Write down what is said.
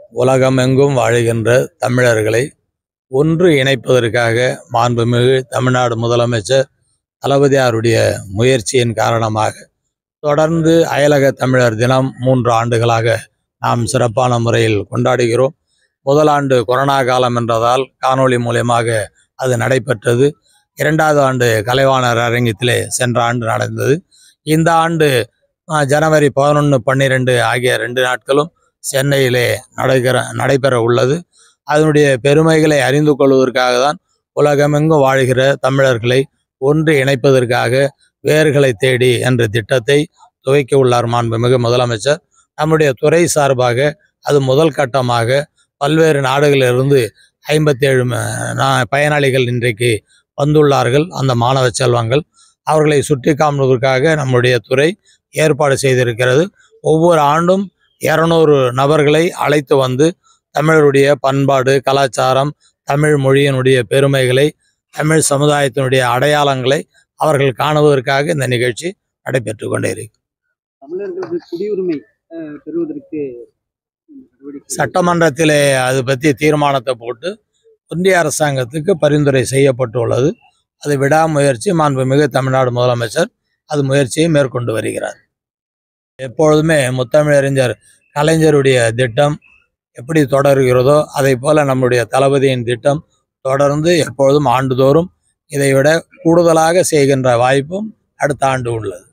உலகமெங்கும் வாழுகின்ற தமிழர்களை ஒன்று இணைப்பதற்காக மாண்புமிகு தமிழ்நாடு முதலமைச்சர் தளபதியாருடைய முயற்சியின் காரணமாக தொடர்ந்து அயலக தமிழர் தினம் 3 ஆண்டுகளாக நாம் சிறப்பான முறையில் கொண்டாடுகிறோம். முதல் ஆண்டு கொரோனா காலம் என்றதால் காணொளி மூலமாக அது நடைபெற்றது. 2வது ஆண்டு கலைவாணர் அரங்கத்திலே சென்ற ஆண்டு நடந்தது. இந்த ஆண்டு ஜனவரி 11, 12 ஆகிய 2 நாட்களும் சென்னையிலே நடைபெற உள்ளது. அதனுடைய பெருமைகளை அறிந்து கொள்வதற்காக தான் உலகமெங்கும் வாழ்கிற தமிழர்களை ஒன்று இணைப்பதற்காக வேர்களை தேடி என்ற திட்டத்தை துவக்கி உள்ளார் மாண்புமிகு முதலமைச்சர். நம்முடைய துறை சார்பாக அது முதல் கட்டமாக பல்வேறு நாடுகளிலிருந்து 57 பயனாளிகள் இன்றைக்கு வந்துள்ளார்கள். அந்த மாணவ செல்வங்கள் அவர்களை சுற்றி காண்பதற்காக நம்முடைய துறை ஏற்பாடு செய்திருக்கிறது. ஒவ்வொரு ஆண்டும் 200 நபர்களை அழைத்து வந்து தமிழருடைய பண்பாடு, கலாச்சாரம், தமிழ் மொழியினுடைய பெருமைகளை, தமிழ் சமுதாயத்தினுடைய அடையாளங்களை அவர்கள் காணுவதற்காக இந்த நிகழ்ச்சி நடைபெற்று கொண்டே இருக்கு. தமிழர்களுக்கு குடியுரிமை பெறுவதற்கு சட்டமன்றத்திலே அது பற்றி தீர்மானத்தை போட்டு ஒன்றிய அரசாங்கத்துக்கு பரிந்துரை செய்யப்பட்டுள்ளது. அது விடாமுயற்சி மாண்புமிகு தமிழ்நாடு முதலமைச்சர் அது முயற்சியை மேற்கொண்டு வருகிறார். எப்பொழுதுமே முத்தமிழறிஞர் கலைஞருடைய திட்டம் எப்படி தொடர்கிறதோ அதை போல நம்முடைய தளபதியின் திட்டம் தொடர்ந்து எப்பொழுதும் ஆண்டுதோறும் இதைவிட கூடுதலாக செய்கின்ற வாய்ப்பும் அடுத்த ஆண்டு உள்ளது.